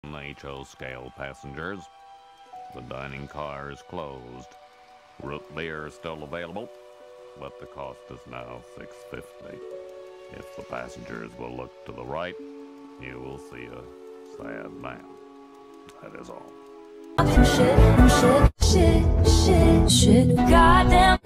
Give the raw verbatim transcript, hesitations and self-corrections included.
H O scale passengers. The dining car is closed. Root beer is still available, but the cost is now six fifty. If the passengers will look to the right, you will see a sad man. That is all. Shit, shit, shit, shit, shit, goddamn.